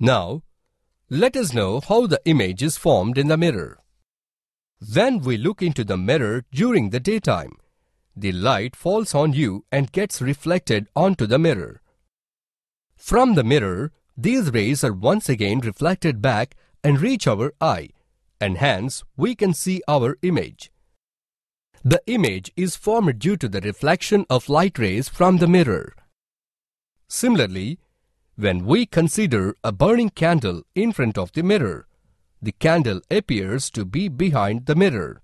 Now, let us know how the image is formed in the mirror. When we look into the mirror during the daytime, the light falls on you and gets reflected onto the mirror. From the mirror, these rays are once again reflected back and reach our eye, and hence we can see our image. The image is formed due to the reflection of light rays from the mirror. Similarly, when we consider a burning candle in front of the mirror, the candle appears to be behind the mirror.